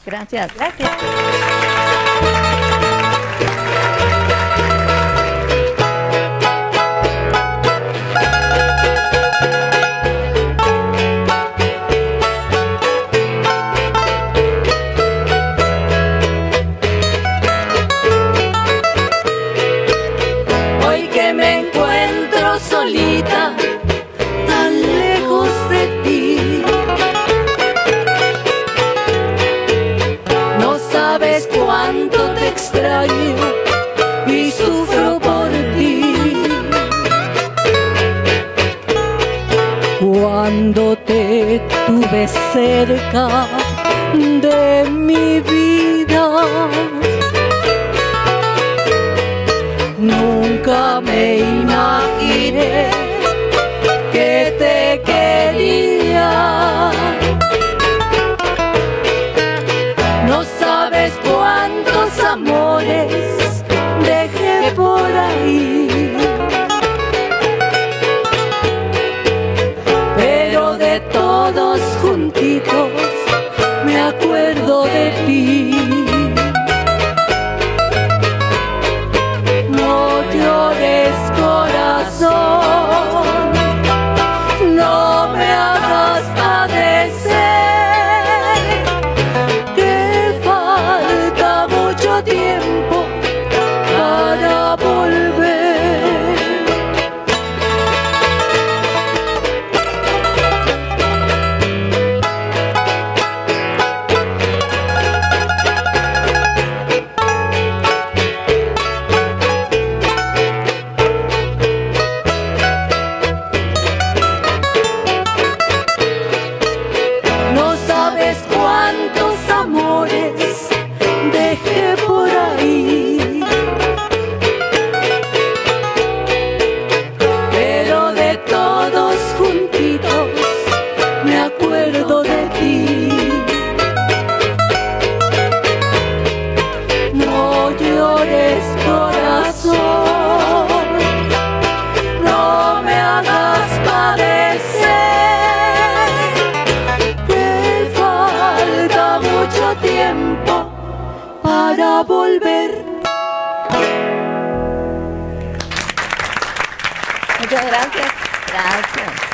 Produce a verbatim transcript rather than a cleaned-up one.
Gracias. Gracias. Hoy que me encuentro solita, tan lejos de ti, no sabes cuánto te extraño y sufro por ti. Cuando te tuve cerca de mi vida, nunca me imaginé que te quería. No sabes cuántos amores dejé por ahí, pero de todos juntitos me acuerdo de ti. No llores, corazón, no me hagas padecer, que falta mucho tiempo para volver. No sabes cuántos amores dejé por ahí, pero de todos juntitos me acuerdo de ti. No llores, corazón, no me hagas padecer, que falta mucho tiempo para volver. Muchas gracias. Gracias.